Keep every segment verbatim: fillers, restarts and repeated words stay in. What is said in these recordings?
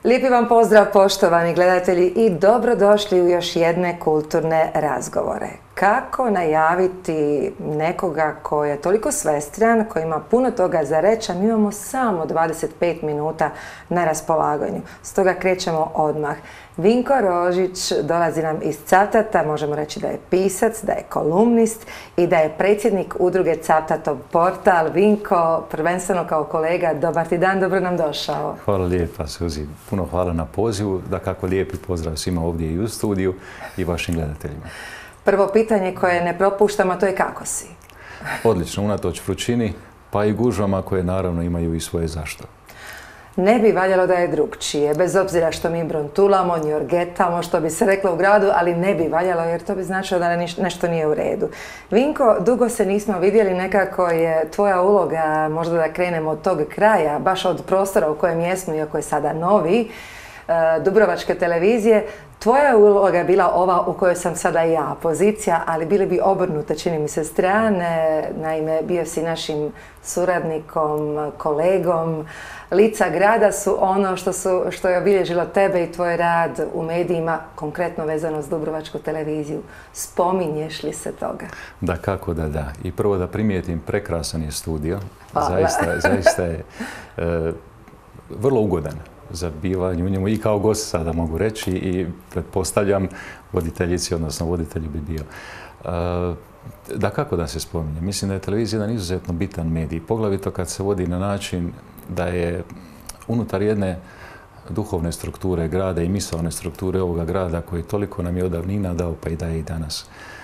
Lijepi vam pozdrav, poštovani gledatelji, i dobrodošli u još jedne kulturne razgovore. Kako najaviti nekoga ko je toliko svestran, koji ima puno toga za reći, a mi imamo samo dvadeset pet minuta na raspolaganju. Stoga krećemo odmah. Vinko Rožić dolazi nam iz Cavtata, možemo reći da je pisac, da je kolumnist i da je predsjednik udruge Cavtatov portal. Vinko, prvenstveno kao kolega, dobar ti dan, dobro nam došao. Hvala lijepa, Suzi. Puno hvala na pozivu. Dakako, lijepi pozdrav svima ovdje i u studiju i vašim gledateljima. Prvo pitanje koje ne propuštamo, to je kako si? Odlično, unatoč vrućini, pa i gužvama koje naravno imaju i svoje zašto. Ne bi valjalo da je drugčije, bez obzira što mi brontulamo, njorgetamo, što bi se reklo u gradu, ali ne bi valjalo jer to bi značilo da nešto nije u redu. Vinko, dugo se nismo vidjeli, nekako je tvoja uloga, možda da krenemo od tog kraja, baš od prostora u kojem jesmo, iako je sada novi, Dubrovačke televizije. Tvoja uloga je bila ova u kojoj sam sada i ja, pozicija, ali bili bi obrnute, čini mi se, strane. Naime, bio si našim suradnikom, kolegom. Lica grada su ono što, su, što je obilježilo tebe i tvoj rad u medijima, konkretno vezano s Dubrovačku televiziju. Spominješ li se toga? Da, kako da da. I prvo da primijetim, prekrasan je studio. Zaista, zaista je e, vrlo ugodan za bivanje u njemu i kao gost, sada mogu reći, i pretpostavljam voditeljici, odnosno voditelju bi bio. Da, kako da se spominje? Mislim da je televizija jedan izuzetno bitan medij, poglavito kad se vodi na način da je unutar jedne duhovne strukture grada i misaone strukture ovoga grada koji toliko nam je od davnina dao pa i daje i danas.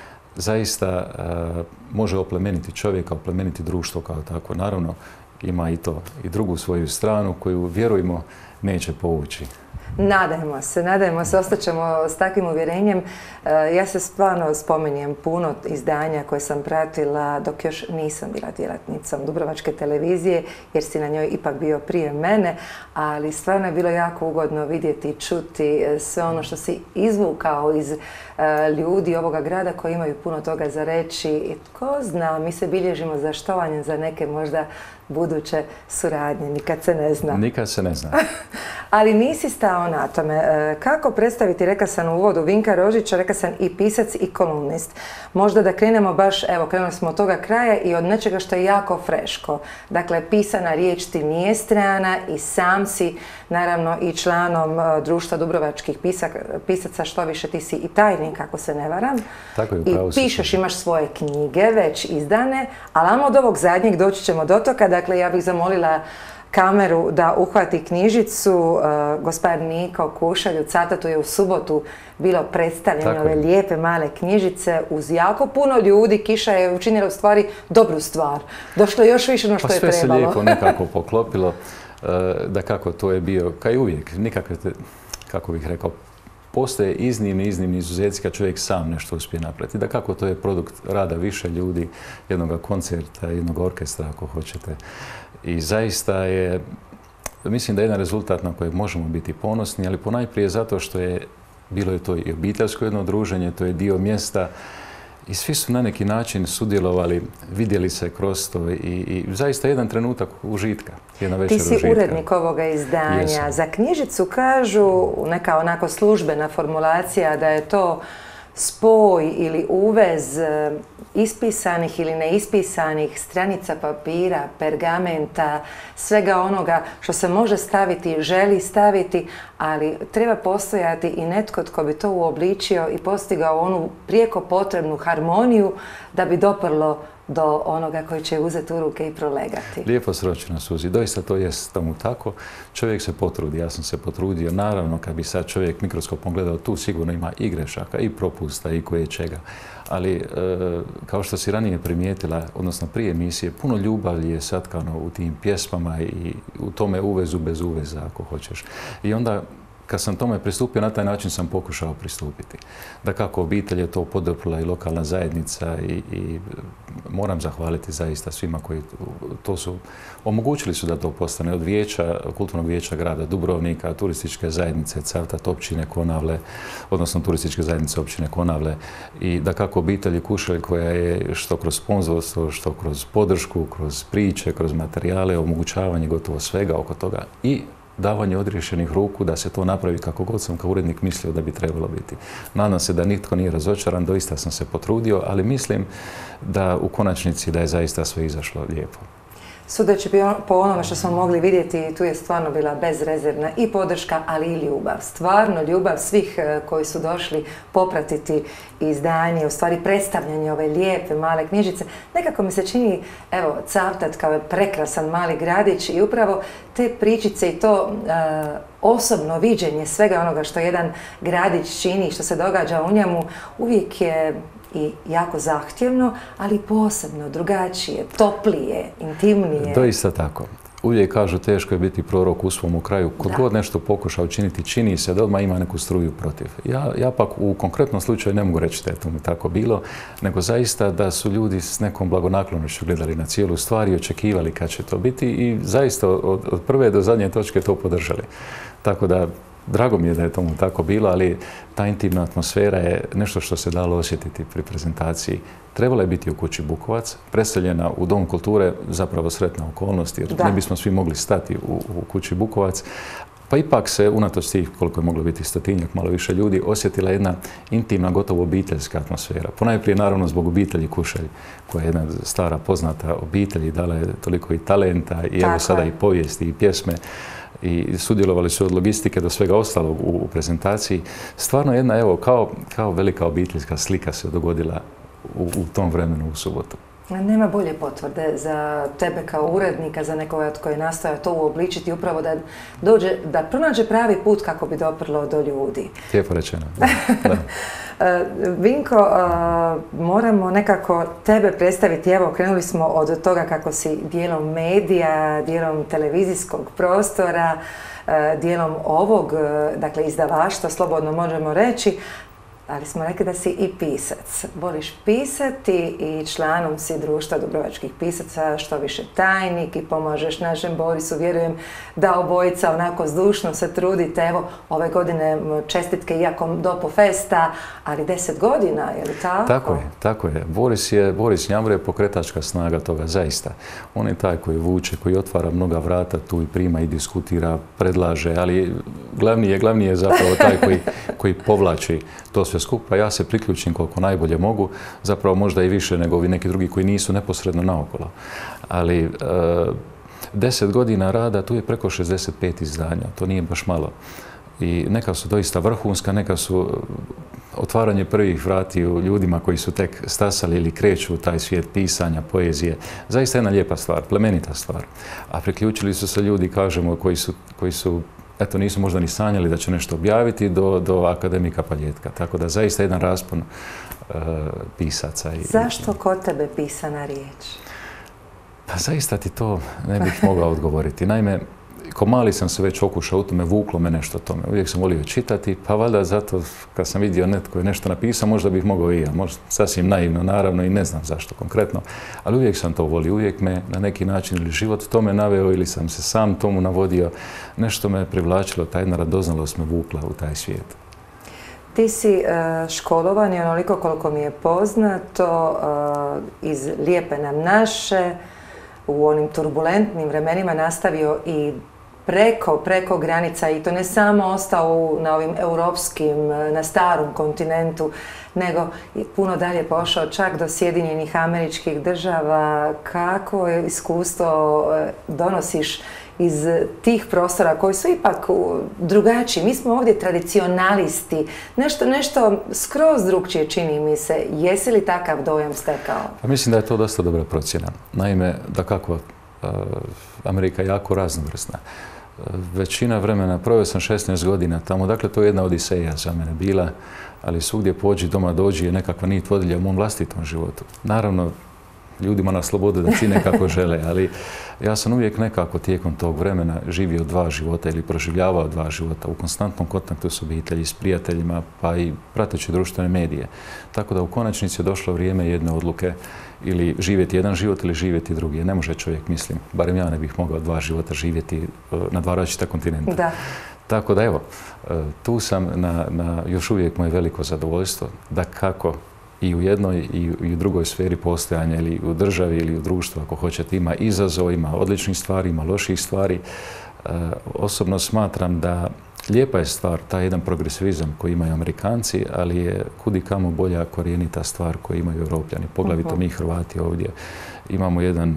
Zaista može oplemeniti čovjeka, oplemeniti društvo kao tako. Naravno, ima i to, i drugu svoju stranu koju, vjerujmo, neće povući. Nadajmo se, nadajmo se, ostaćemo s takvim uvjerenjem. Ja se stvarno spominjem puno izdanja koje sam pratila dok još nisam bila djelatnicom Dubrovačke televizije, jer si na njoj ipak bio prije mene, ali stvarno je bilo jako ugodno vidjeti i čuti sve ono što si izvukao iz ljudi ovoga grada koji imaju puno toga za reći. I tko zna, mi se bilježimo za štovanje za neke možda buduće suradnje, nikad se ne zna. Nikad se ne zna. Ali nisi stao na tome. Kako predstaviti, rekla sam u uvodu, Vinka Rožića, rekla sam i pisac i kolumnist. Možda da krenemo baš, evo, krenuli smo od toga kraja i od nečega što je jako freško. Dakle, pisana riječ ti nije strana i sam si, naravno, i članom društva Dubrovačkih pisaca, što više ti si i tajnik, ako se ne varam. Tako je, I pišeš, imaš svoje knjige već izdane, ali od ovog zadnjeg doći ćemo do toga. Dakle, ja bih zamolila kameru da uhvati knjižicu. Gospodin Niko Kušalj u Cavtatu je u subotu bilo predstavljeno ove lijepe male knjižice uz jako puno ljudi. Kiša je učinila u stvari dobru stvar. Došlo je još više no što je trebalo. Pa sve se lijepo nekako poklopilo. Da kako to je bio, kao i uvijek, nikakve, kako bih rekao, postoje iznimni, iznimni izuzeci kad čovjek sam nešto uspije napraviti. Da kako to je produkt rada više ljudi, jednog koncerta, jednog orkestra, ako hoćete. I zaista je, mislim da je jedan rezultat na kojeg možemo biti ponosni, ali ponajprije zato što je bilo je to i obiteljsko jedno druženje, to je dio mjesta i svi su na neki način sudjelovali, vidjeli se kroz to i, i zaista jedan trenutak užitka, jedna večer užitka. Ti si urednik ovoga izdanja. Jesam. Za knjižicu kažu neka onako službena formulacija da je to spoj ili uvez ispisanih ili neispisanih stranica papira, pergamenta, svega onoga što se može staviti, želi staviti, ali treba postojati i netko tko bi to uobličio i postigao onu prijeko potrebnu harmoniju da bi doprlo do onoga koji će uzeti u ruke i prolegati. Lijepo sročeno, Suzi. Doista to jest tomu tako. Čovjek se potrudi, ja sam se potrudio. Naravno, kad bi sad čovjek mikroskopom gledao, tu sigurno ima i grešaka, i propusta, i koje čega. Ali, e, kao što si ranije primijetila, odnosno prije emisije, puno ljubavi je satkano u tim pjesmama i u tome uvezu bez uveza, ako hoćeš. I onda, kad sam tome pristupio, na taj način sam pokušao pristupiti. Da kako obitelj je to poduprla i lokalna zajednica i, i moram zahvaliti zaista svima koji to su, omogućili su da to postane od vijeća, kulturnog vijeća grada Dubrovnika, turističke zajednice Cavtat, općine Konavle, odnosno turističke zajednice općine Konavle i da kako obitelji Kušalj koja je što kroz sponzorstvo, što kroz podršku, kroz priče, kroz materijale, omogućavanje gotovo svega oko toga i davanje odriješenih ruku da se to napravi kako god sam kao urednik mislio da bi trebalo biti. Nadam se da nitko nije razočaran, doista sam se potrudio, ali mislim da u konačnici da je zaista sve izašlo lijepo. Sudeći po onome što smo mogli vidjeti, tu je stvarno bila bezrezervna i podrška, ali i ljubav. Stvarno ljubav svih koji su došli popratiti izdanje, u stvari predstavljanje ove lijepe male knjižice. Nekako mi se čini, evo, Cavtat kao prekrasan mali gradić i upravo te pričice i to uh, osobno viđenje svega onoga što jedan gradić čini, što se događa u njemu, uvijek je i jako zahtjevno, ali posebno, drugačije, toplije, intimnije. Doista tako. Uvijek kažu teško je biti prorok u svom kraju. Kod god nešto pokuša učiniti, čini se da odmah ima neku struju protiv. Ja, ja pak u konkretnom slučaju ne mogu reći da je to tako bilo, nego zaista da su ljudi s nekom blagonaklonošću gledali na cijelu stvar i očekivali kad će to biti i zaista od, od prve do zadnje točke to podržali. Tako da drago mi je da je tomu tako bilo, ali ta intimna atmosfera je nešto što se dalo osjetiti pri prezentaciji. Trebala je biti u kući Bukovac, preseljena u Dom kulture, zapravo sretna okolnost, jer da. ne bismo svi mogli stati u, u kući Bukovac. Pa ipak se, unatoč tih, koliko je moglo biti stotinjak, malo više ljudi, osjetila jedna intimna, gotovo obiteljska atmosfera. Ponajprije, naravno, zbog obitelji Kušelj, koja je jedna stara, poznata obitelj i dala je toliko i talenta, i evo sada i povijesti, i pjesme. I sudjelovali su od logistike do svega ostalog u, u prezentaciji. Stvarno jedna, evo, kao, kao velika obiteljska slika se dogodila u, u tom vremenu u subotu. Nema bolje potvrde za tebe kao urednika, za nekoga tko je nastojao to uobličiti, upravo da dođe, da pronađe pravi put kako bi doprlo do ljudi. Lijepo rečeno. Da, da. Vinko, moramo nekako tebe predstaviti. Evo, krenuli smo od toga kako si dijelom medija, dijelom televizijskog prostora, dijelom ovog, dakle, izdavaštva, slobodno možemo reći, ali smo rekli da si i pisac. Voliš pisati i članom si društva dubrovačkih pisaca, što više tajnik, i pomažeš našem Borisu. Vjerujem da obojica onako zdušno se trudite. Evo, ove godine čestitke iako do Festa, ali deset godina, je li tako? Tako je, tako je. Boris je, Boris Njavro je pokretačka snaga toga, zaista. On je taj koji vuče, koji otvara mnoga vrata tu i prima i diskutira, predlaže, ali glavni je, glavni je zapravo taj koji, koji povlači to sve skupa. Ja se priključim koliko najbolje mogu, zapravo možda i više nego ovi neki drugi koji nisu neposredno naokolo. Ali e, deset godina rada, tu je preko šezdeset pet izdanja, to nije baš malo. I neka su doista vrhunska, neka su otvaranje prvih vrati u ljudima koji su tek stasali ili kreću u taj svijet pisanja, poezije. Zaista jedna lijepa stvar, plemenita stvar. A priključili su se ljudi, kažemo, koji su, koji su eto, nisu možda ni sanjali da će nešto objaviti do, do akademika Paljetka. Tako da zaista jedan raspon uh, pisaca. I, Zašto kod tebe pisana riječ? Pa zaista ti to ne bih mogao odgovoriti. Naime, ko mali sam se već okušao u tome, vuklo me nešto tome. Uvijek sam volio čitati, pa valjda zato kad sam vidio netko je nešto napisao, možda bih mogao i ja. Možda sasvim naivno, naravno, i ne znam zašto konkretno. Ali uvijek sam to volio. Uvijek me na neki način ili život tome naveo ili sam se sam tomu navodio. Nešto me privlačilo, ta jedna radoznalost me vukla u taj svijet. Ti si uh, školovan i onoliko koliko mi je poznato uh, iz Lijepe nam naše, u onim turbulentnim vremenima nastavio i preko, preko granica, i to ne samo ostao na ovim europskim, na starom kontinentu, nego je puno dalje pošao čak do Sjedinjenih Američkih Država. Kako je iskustvo donosiš iz tih prostora koji su ipak drugačiji? Mi smo ovdje tradicionalisti, nešto, nešto skroz drugčije čini mi se. Jesi li takav dojam stekao? Pa mislim da je to dosta dobra procjena. Naime, dakako, Amerika je jako raznovrsna. Većina vremena, proveo sam šesnaest godina tamo, dakle to je jedna odiseja za mene bila, ali svugdje pođi, doma dođi je nekakva nit vodilja u mom vlastitom životu. Naravno, ljudima na slobodu da čine kako žele, ali ja sam uvijek nekako tijekom tog vremena živio dva života ili proživljavao dva života u konstantnom kontaktu s obitelji, s prijateljima, pa i prateći društvene medije. Tako da u konačnici je došlo vrijeme jedne odluke, ili živjeti jedan život ili živjeti drugi. Ne može čovjek, mislim, barem ja ne bih mogao dva života živjeti na dva različita kontinenta. Da. Tako da evo, tu sam na, na još uvijek moje veliko zadovoljstvo da kako i u jednoj i u drugoj sferi postojanja, ili u državi ili u društvu, ako hoćete, ima izazov, ima odličnih stvari, ima loših stvari. Osobno smatram da lijepa je stvar taj jedan progresivizam koji imaju Amerikanci, ali je kudikamo bolja korijenita stvar koju imaju Europljani. Poglavito mi Hrvati ovdje imamo jedan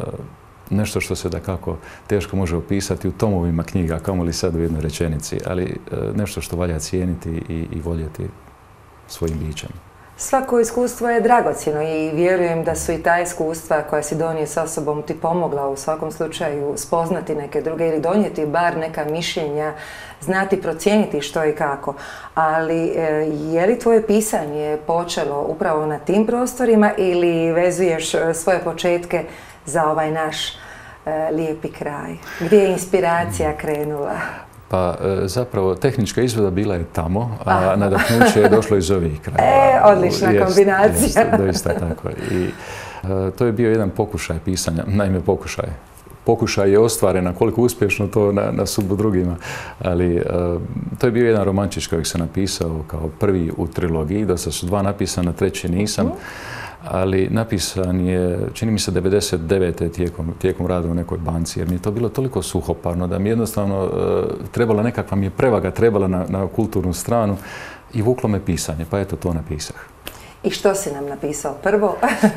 nešto što se dakako teško može opisati u tomovima knjiga, kamoli sad u jednoj rečenici, ali nešto što valja cijeniti i, i voljeti svojim bićem. Svako iskustvo je dragocjeno i vjerujem da su i ta iskustva koja si donio sa sobom ti pomogla u svakom slučaju spoznati neke druge ili donijeti bar neka mišljenja, znati procijeniti što i kako. Ali je li tvoje pisanje počelo upravo na tim prostorima ili vezuješ svoje početke za ovaj naš lijepi kraj? Gdje je inspiracija krenula? Pa zapravo tehnička izvedba bila je tamo, a nadahnuće je došlo iz ovih krajeva. E, odlična jest, kombinacija. Jest, doista tako. I a, to je bio jedan pokušaj pisanja, naime pokušaj. Pokušaj je ostvaren, koliko uspješno to na, na sudbu drugima, ali a, to je bio jedan romančić kojeg sam napisao kao prvi u trilogiji, da su dva napisana, treći nisam. Uh-huh. Ali napisan je, čini mi se, devedeset devete tijekom, tijekom rada u nekoj banci, jer mi je to bilo toliko suhoparno da mi jednostavno uh, trebala nekakva mi je prevaga, trebala na, na kulturnu stranu i vuklo me pisanje, pa eto to napisah. I što si nam napisao prvo?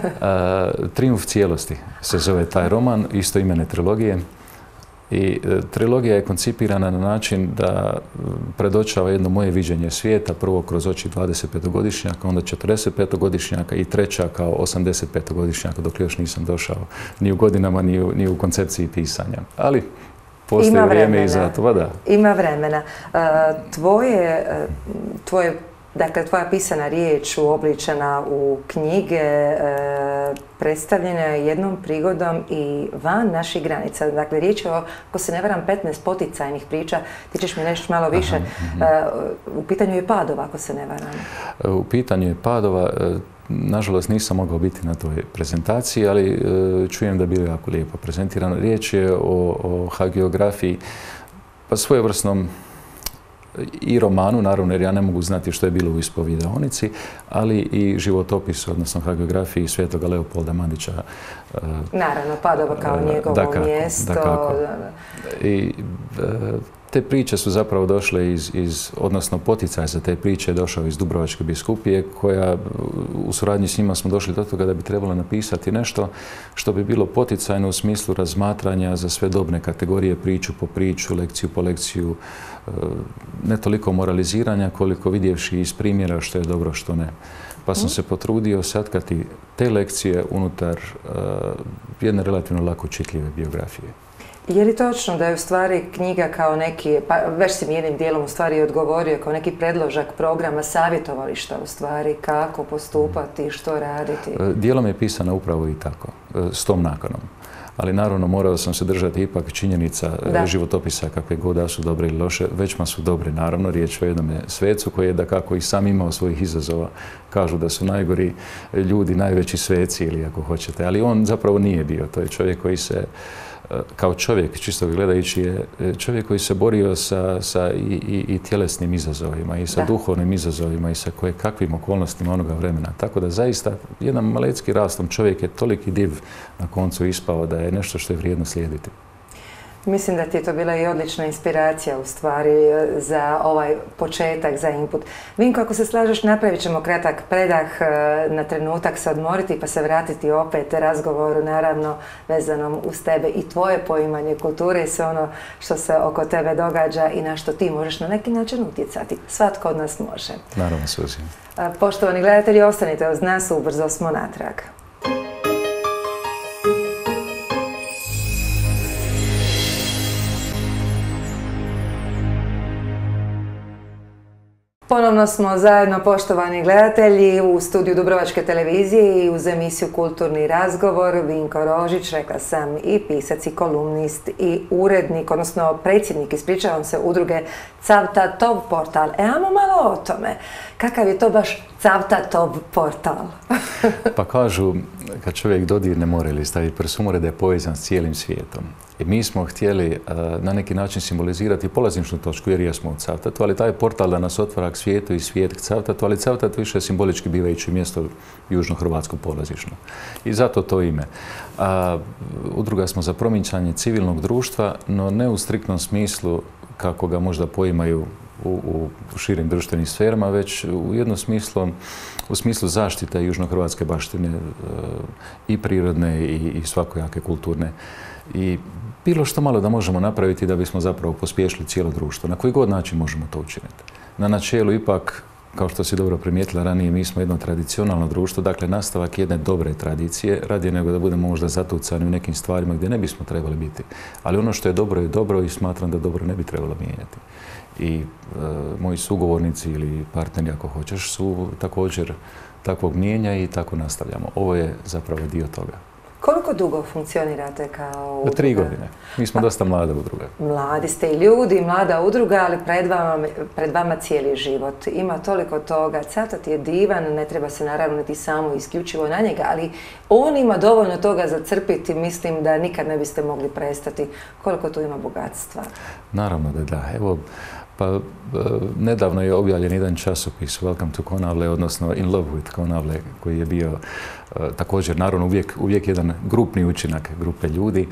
uh, Trijumf cijelosti se zove taj roman, istoimene trilogije. I e, trilogija je koncipirana na način da predočava jedno moje viđenje svijeta, prvo kroz oči dvadesetpetogodišnjaka, onda četrdesetpetogodišnjaka i treća kao osamdesetpetogodišnjaka, dok još nisam došao ni u godinama, ni u, ni u koncepciji pisanja. Ali postoji vrijeme i za to, da. Ima vremena. Uh, tvoje, uh, tvoje Dakle, tvoja pisana riječ uobličena u knjige e, predstavljena je jednom prigodom i van naših granica. Dakle, riječ je o, ako se ne varam, petnaest poticajnih priča. Ti ćeš mi nešto malo više. Aha, e, u pitanju je Padova, ako se ne varam. U pitanju je Padova. Nažalost, nisam mogao biti na toj prezentaciji, ali e, čujem da je bilo jako lijepo prezentirano. Riječ je o, o hagiografiji, pa svojevrsnom i romanu, naravno, jer ja ne mogu znati što je bilo u ispovjedaonici, ali i životopisu, odnosno hagiografiji Svetoga Leopolda Mandića. Naravno, Padova kao njegovo dakako, mjesto. Dakako. I te priče su zapravo došle iz, iz, odnosno poticaj za te priče je došao iz Dubrovačke biskupije, koja u suradnji s njima smo došli do toga da bi trebalo napisati nešto što bi bilo poticajno u smislu razmatranja za sve dobne kategorije, priču po priču, lekciju po lekciju, ne toliko moraliziranja koliko vidjevši iz primjera što je dobro, što ne. Pa sam se potrudio satkati te lekcije unutar uh, jedne relativno lako čitljive biografije. Je li točno da je u stvari knjiga kao neki, pa već si mi jednim dijelom u stvari odgovorio, kao neki predložak programa savjetovališta u stvari, kako postupati, što raditi? Dijelom je pisana upravo i tako, s tom nakanom. Ali naravno morao sam se držati ipak činjenica da. životopisa kakve god da su dobre ili loše, većma su dobre, naravno. Riječ o jednom svecu koji je dakako i sam imao svojih izazova. Kažu da su najgori ljudi, najveći sveci ili ako hoćete, ali on zapravo nije bio. To je čovjek koji se, kao čovjek, čisto gledajući, je čovjek koji se borio sa, sa i, i, i tjelesnim izazovima i sa da. duhovnim izazovima i sa koje kakvim okolnostima onoga vremena. Tako da zaista jedan malecki rastom čovjek je toliki div na koncu ispao da je nešto što je vrijedno slijediti. Mislim da ti je to bila i odlična inspiracija u stvari za ovaj početak, za input. Vinko, ako se slažeš, napravit ćemo kratak predah, na trenutak se odmoriti pa se vratiti opet razgovoru, naravno vezanom uz tebe i tvoje poimanje kulture i sve ono što se oko tebe događa i na što ti možeš na neki način utjecati. Svatko od nas može. Naravno, Suzi. Poštovani gledatelji, ostanite uz nas, ubrzo smo natrag. Ponovno smo zajedno, poštovani gledatelji, u studiju Dubrovačke televizije i uz emisiju Kulturni razgovor. Vinko Rožić, rekla sam, i pisac i kolumnist i urednik, odnosno predsjednik, ispričavam se, udruge Cavta Top portal. E, ajmo malo o tome. Kakav je to baš Cavtatov portal. Pa kažu, kad čovjek dodirne more ili stavi prst u more, da je povezan s cijelim svijetom. I mi smo htjeli na neki način simbolizirati polazišnu točku, jer jesmo u Cavtatu, ali taj portal da nas otvara k svijetu i svijet k Cavtatu, ali Cavtat više simbolički bivajući mjesto južno-hrvatsko polazišno. I zato to ime. A, udruga smo za promicanje civilnog društva, no ne u striktnom smislu kako ga možda poimaju U, u širim društvenim sferama, već u jednom smislu, u smislu zaštite južnohrvatske baštine e, i prirodne i, i svakojake kulturne. I bilo što malo da možemo napraviti da bismo zapravo pospješili cijelo društvo. Na koji god način možemo to učiniti. Na načelu ipak, kao što si dobro primijetila ranije, mi smo jedno tradicionalno društvo, dakle nastavak jedne dobre tradicije, radije nego da budemo možda zatucani u nekim stvarima gdje ne bismo trebali biti. Ali ono što je dobro je dobro i smatram da dobro ne bi trebalo mijenjati. I e, moji sugovornici ili partneri, ako hoćeš, su također takvog mijenja i tako nastavljamo. Ovo je zapravo dio toga. Koliko dugo funkcionirate kao udruga? Tri godine. Mi smo dosta mlada udruga. Mladi ste i ljudi, mlada udruga, ali pred vama, pred vama cijeli život. Ima toliko toga. Cavtat je divan, ne treba se naravno niti samo isključivo na njega, ali on ima dovoljno toga za crpiti, mislim da nikad ne biste mogli prestati. Koliko tu ima bogatstva? Naravno da da. Evo, pa nedavno je objavljen jedan časopis Welcome to Konavle, odnosno In Love with Konavle, koji je bio također, naravno, uvijek, uvijek jedan grupni učinak grupe ljudi.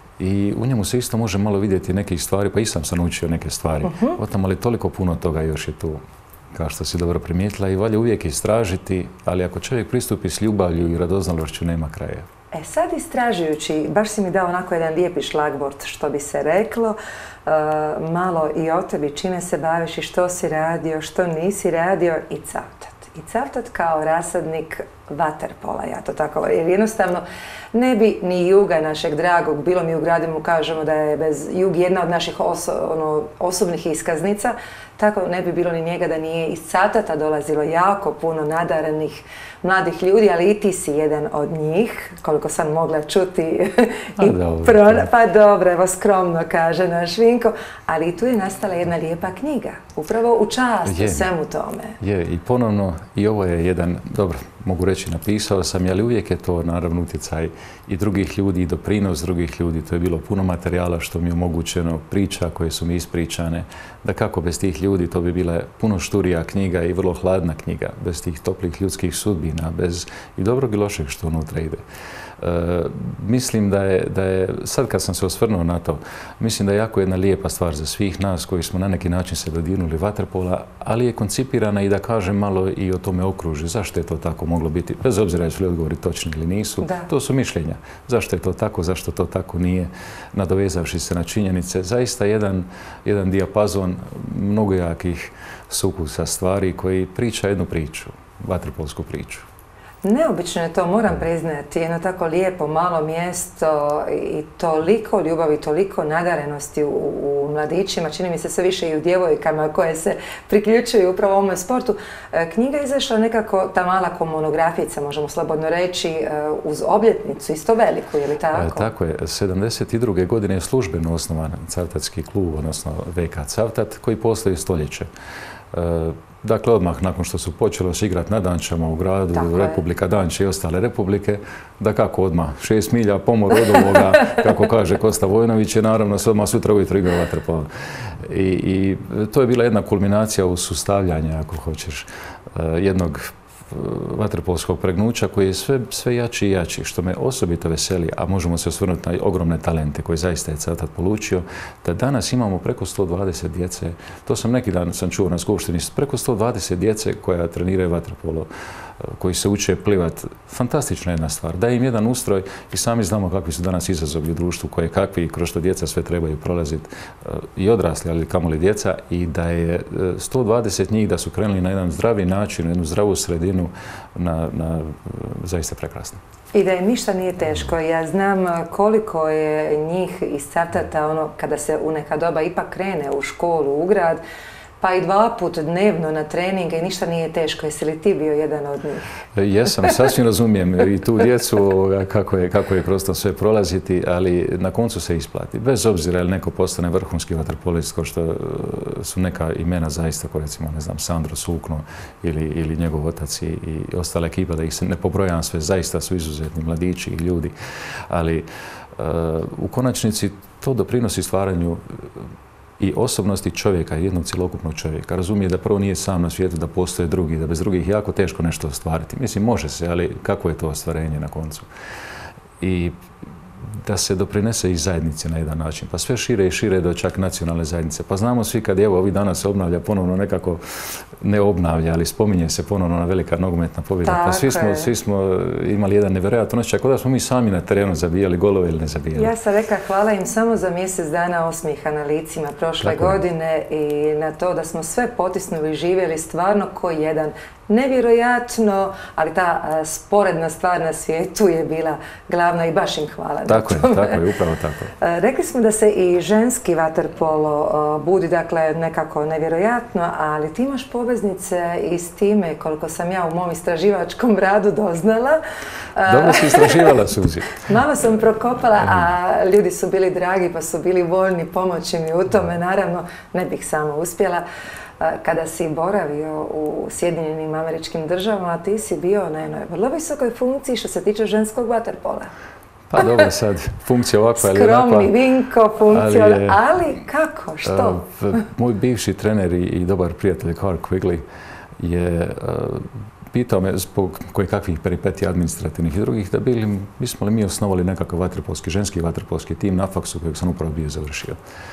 I u njemu se isto može malo vidjeti nekih stvari, pa i sam sam naučio neke stvari. Uh-huh. O tom, ali toliko puno toga još je tu, kao što si dobro primijetila, i valja uvijek istražiti, ali ako čovjek pristupi s ljubavlju i radoznalošću, nema kraja. E sad istražujući, baš si mi dao onako jedan lijepi šlagvort, što bi se reklo, uh, malo i o tebi, čime se baviš i što si radio, što nisi radio i Cavtat. I Cavtat kao rasadnik vaterpola, ja to tako, jer jednostavno ne bi ni Juga našeg dragog, bilo mi u gradu mu kažemo da je bez Jug jedna od naših oso, ono, osobnih iskaznica, tako ne bi bilo ni njega da nije iz Cavtata dolazilo jako puno nadarenih mladih ljudi, ali i ti si jedan od njih, koliko sam mogla čuti. I dobro, pro... Pa dobro, evo skromno kaže naš Vinko, ali i tu je nastala jedna lijepa knjiga, upravo u čast je, svemu tome. Je, i ponovno, i ovo je jedan, dobro, mogu reći napisao sam, ali uvijek je to naravno utjecaj i drugih ljudi i doprinos drugih ljudi. To je bilo puno materijala što mi je omogućeno, priča koje su mi ispričane, da kako bez tih ljudi to bi bila puno šturija knjiga i vrlo hladna knjiga, bez tih toplih ljudskih sudbina, bez i dobrog i lošeg što unutra ide. E, mislim da je, da je, sad kad sam se osvrnuo na to, mislim da je jako jedna lijepa stvar za svih nas koji smo na neki način se dodirnuli vaterpola, ali je koncipirana i da kažem malo i o tome okružju. Zašto je to tako moglo biti? Bez obzira jesu li odgovori točni ili nisu, da. To su mišljenja. Zašto je to tako, zašto to tako nije, nadovezavši se na činjenice. Zaista jedan, jedan dijapazon mnogojakih sukusa stvari koji priča jednu priču, vaterpolsku priču. Neobično je to, moram priznati, jedno tako lijepo, malo mjesto i toliko ljubavi, toliko nadarenosti u, u mladićima, čini mi se sve više i u djevojkama koje se priključuju upravo ovome sportu. Knjiga je izašla nekako, ta mala komonografica, možemo slobodno reći, uz obljetnicu, isto veliku, je li tako? E, tako je. sedamdeset druge godine je službeno osnovan Cavtatski klub, odnosno V K Cavtat, koji postoji stoljeće. E, Dakle, odmah nakon što su počeli se igrati na Dančama u gradu, tako Republika je. Danče i ostale republike, da kako odmah, šest milja pomor od ovoga, kako kaže Kosta Vojnović, je naravno se odmah sutra ujutro igrao vaterpolo. I, I to je bila jedna kulminacija usustavljanja, ako hoćeš, jednog vaterpolskog pregnuća koji je sve, sve jači i jači, što me osobito veseli, a možemo se osvrnuti na ogromne talente koje zaista je Cavtat polučio, da danas imamo preko sto dvadeset djece, to sam neki dan sam čuo na skupštini, preko sto dvadeset djece koja treniraju vaterpolo, koji se uče plivat. Fantastična jedna stvar. Daje im jedan ustroj i sami znamo kakvi su danas izazovi u društvu, koje kakvi i kroz što djeca sve trebaju prolaziti, i odrasli, ali kamoli djeca, i da je sto dvadeset njih da su krenuli na jedan zdravi način, jednu zdravu sredinu, na, na zaista prekrasno. I da im ništa nije teško. Ja znam koliko je njih iz Cavtata, ono, kada se u neka doba ipak krene u školu, u grad, pa i dva put dnevno na treninge i ništa nije teško. Jesi li ti bio jedan od njih? Jesam, sasvim razumijem i tu djecu kako je, kako je kroz to sve prolaziti, ali na koncu se isplati. Bez obzira ili neko postane vrhunski vaterpolist, kao što su neka imena zaista, kao recimo, ne znam, Sandro Sukno ili, ili njegov otac i, i ostala ekipa, da ih se ne pobrojam sve, zaista su izuzetni mladići i ljudi, ali uh, u konačnici to doprinosi stvaranju i osobnosti čovjeka, jednog cjelokupnog čovjeka. Razumije da prvo nije sam na svijetu, da postoje drugi, da bez drugih je jako teško nešto ostvariti. Mislim, može se, ali kako je to ostvarenje na koncu? I da se doprinese i zajednice na jedan način, pa sve šire i šire do čak nacionalne zajednice. Pa znamo svi kad evo ovih dana se obnavlja ponovno nekako, ne obnavlja, ali spominje se ponovno na velika nogometna pobjeda. Pa svi smo, svi smo imali jedan nevjerojatan osjećaj, kao da smo mi sami na terenu zabijali golove ili ne zabijali. Ja sam rekla hvala im samo za mjesec dana osmijeha na licima prošle godine i na to da smo sve potisnuli i živjeli stvarno ko jedan. Nevjerojatno, ali ta a, sporedna stvar na svijetu je bila glavna i baš im hvala. Tako je, tako je, upravo tako. A, rekli smo da se i ženski vaterpolo a, budi, dakle, nekako nevjerojatno, ali ti imaš poveznice i s time, koliko sam ja u mom istraživačkom radu doznala. A, Dobro si istraživala, Suzi. Malo sam prokopala, a ljudi su bili dragi pa su bili voljni pomoći mi u tome. Naravno, ne bih samo uspjela. Kada si boravio u Sjedinjenim Američkim Državama, ti si bio na jednoj vrlo visokoj funkciji što se tiče ženskog vaterpola. Pa dobro, sad, funkcija ovakva ili onakva. Skromni Vinko, funkcija, ali, ali kako, što? Uh, moj bivši trener i, i dobar prijatelj Carl Quigley je uh, pitao me zbog koje kakvih peripetija administrativnih i drugih da bili, bismo li mi osnovali nekakav vaterpolski, ženski vaterpolski tim na faksu kojeg sam upravo bio završio.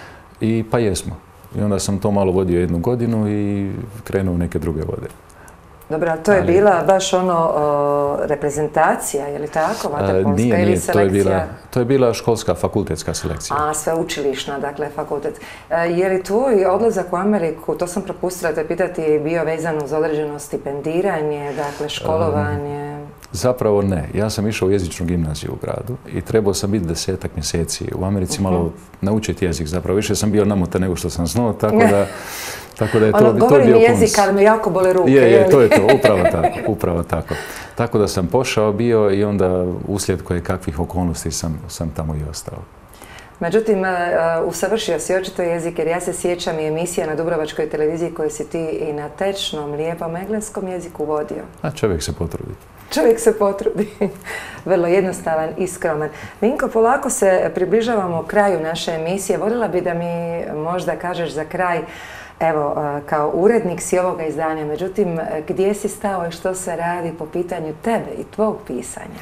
I pa jesmo. I onda sam to malo vodio jednu godinu i krenuo u neke druge vode. Dobro, ali to je ali, bila baš ono o, reprezentacija, je li tako, vaterpolska nije, ili nije, selekcija? To je, bila, to je bila školska, fakultetska selekcija. A, sveučilišna, dakle, fakultet. E, je li tvoj odlazak u Ameriku, to sam propustila te pitati, bio vezan uz određeno stipendiranje, dakle, školovanje? Um, Zapravo ne. Ja sam išao u jezičnu gimnaziju u gradu i trebao sam biti desetak mjeseci u Americi, uh-huh. malo naučiti jezik. Zapravo više sam bio namutan nego što sam znao, tako da, tako da je to, ono, to bio govorim jezik, ali me jako bole ruke. Je, je, to je to, upravo tako, upravo tako. Tako da sam pošao bio i onda uslijed koje kakvih okolnosti sam, sam tamo i ostao. Međutim, uh, usavršio si očito jezik, jer ja se sjećam i emisija na Dubrovačkoj televiziji koju si ti i na tečnom, lijepom engleskom jeziku vodio. A čovjek se potrudi. Čovjek se potrudi. Vrlo jednostavan i skroman. Vinko, polako se približavamo kraju naše emisije. Voljela bi da mi možda kažeš za kraj, evo, kao urednik si ovoga izdanja, međutim, gdje si stao i što se radi po pitanju tebe i tvog pisanja?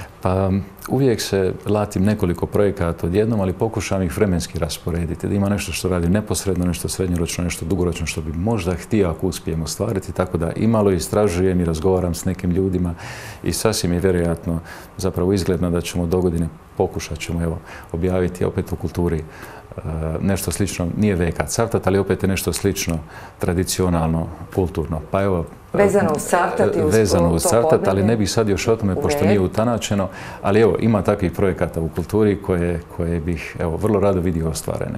Pa uvijek se latim nekoliko projekata odjednom, ali pokušam ih vremenski rasporediti. Da ima nešto što radi neposredno, nešto srednjoročno, nešto dugoročno što bi možda htio ako uspijem ostvariti. Tako da i malo istražujem i razgovaram s nekim ljudima i sasvim je vjerojatno zapravo izgledno da ćemo dogodine pokušat ćemo evo, objaviti opet u kulturi uh, nešto slično, nije V K Cavtat, ali opet je nešto slično, tradicionalno, kulturno. Pa evo, vezano uz Cavtat i uz vezano uz Cavtat, ali ne bih sad još o tome, pošto nije utanačeno, ali evo, ima takvih projekata u kulturi koje, koje bih evo, vrlo rado vidio ostvarene.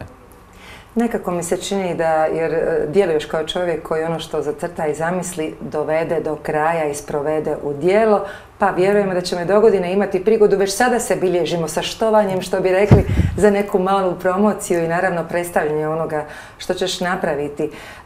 Nekako mi se čini da, jer djeluješ kao čovjek koji ono što zacrta i zamisli dovede do kraja i sprovede u djelo, pa vjerujemo da ćemo dogodine imati prigodu, već sada se bilježimo sa štovanjem, što bi rekli, za neku malu promociju i naravno predstavljanje onoga što ćeš napraviti.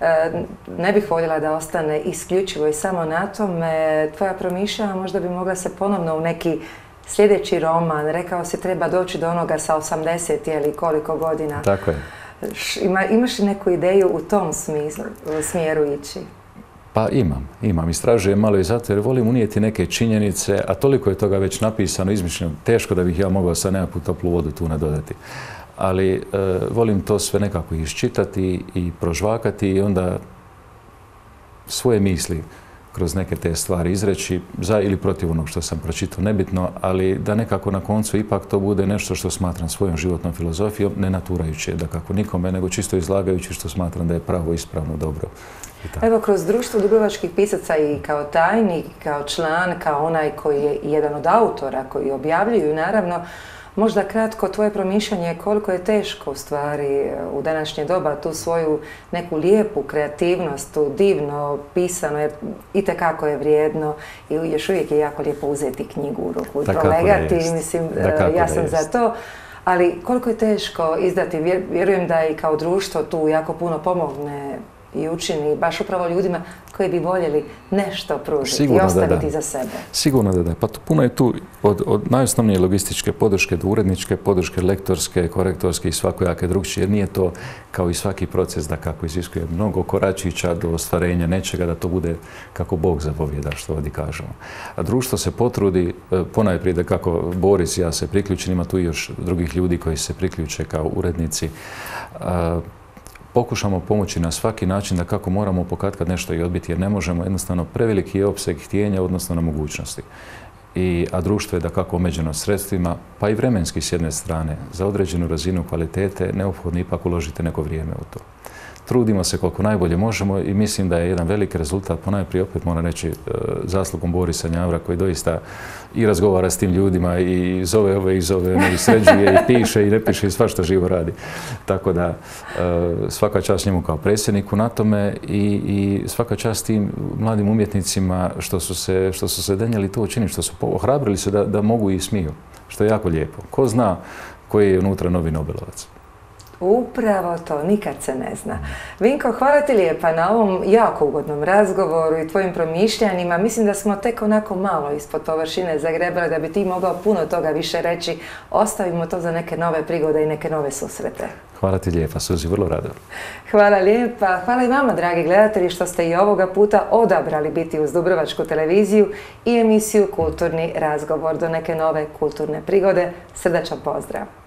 Ne bih voljela da ostane isključivo i samo na tome. Tvoja promišljanja možda bi mogla se ponovno u neki sljedeći roman, rekao si treba doći do onoga sa osamdeset ili koliko godina. Tako je. Ima, imaš li neku ideju u tom smislu, smjeru ići? Pa imam, imam. Istražujem malo i zato jer volim unijeti neke činjenice, a toliko je toga već napisano, izmišljeno, teško da bih ja mogao sa nekakvu toplu vodu tu nadodati. Ali e, volim to sve nekako iščitati i prožvakati i onda svoje misli kroz neke te stvari izreći za ili protiv onog što sam pročitao, nebitno, ali da nekako na koncu ipak to bude nešto što smatram svojom životnom filozofijom, ne naturajući je da kako nikome, nego čisto izlagajući što smatram da je pravo, ispravno, dobro. Evo, kroz društvo dubrovačkih pisaca i kao tajnik, kao član, kao onaj koji je jedan od autora koji objavljuju, naravno, Možda kratko tvoje promišljanje koliko je teško u stvari u današnje doba tu svoju neku lijepu kreativnost, tu divno pisano, jer itekako je vrijedno i još uvijek je jako lijepo uzeti knjigu u ruku i prolegati, mislim, ja sam za to. Ali koliko je teško izdati, vjerujem da i kao društvo tu jako puno pomogne i učini baš upravo ljudima koji bi voljeli nešto pružiti i ostaviti za sebe. Sigurno da da. Pa puno je tu od, od najosnovnije logističke podrške do uredničke podrške, lektorske, korektorske i svakojake drugčije. Jer nije to kao i svaki proces da kako iziskuje mnogo koračića do ostvarenja nečega, da to bude kako Bog zapovijeda, što ovdje kažemo. A društvo se potrudi, ponajprije da kako Boris i ja se priključim, ima tu još drugih ljudi koji se priključe kao urednici. Pokušamo pomoći na svaki način da kako moramo pokatkad nešto i odbiti, jer ne možemo, jednostavno preveliki je opseg htjenja odnosno na mogućnosti. I, a društvo je da kako omeđeno sredstvima, pa i vremenski s jedne strane, za određenu razinu kvalitete neophodno ipak uložite neko vrijeme u to. Trudimo se koliko najbolje možemo i mislim da je jedan veliki rezultat, ponajprije opet moram reći zaslugom Borisa Njavra koji doista i razgovara s tim ljudima i zove ove i zove one i sređuje i piše i ne piše i svašta živo radi. Tako da svaka čast njemu kao predsjedniku na tome i, i svaka čast tim mladim umjetnicima što su se, što su se denjeli to učiniti, što su ohrabrili se da, da mogu i smiju, što je jako lijepo. Ko zna koji je unutra novi Nobelovac? Upravo to, nikad se ne zna. Vinko, hvala ti lijepa na ovom jako ugodnom razgovoru i tvojim promišljanjima. Mislim da smo tek onako malo ispod površine zagrebali, da bi ti mogao puno toga više reći. Ostavimo to za neke nove prigode i neke nove susrete. Hvala ti lijepa, Suzi, vrlo rado. Hvala lijepa. Hvala i vama, dragi gledatelji, što ste i ovoga puta odabrali biti uz Dubrovačku televiziju i emisiju Kulturni razgovor. Do neke nove kulturne prigode. Srdačan pozdrav.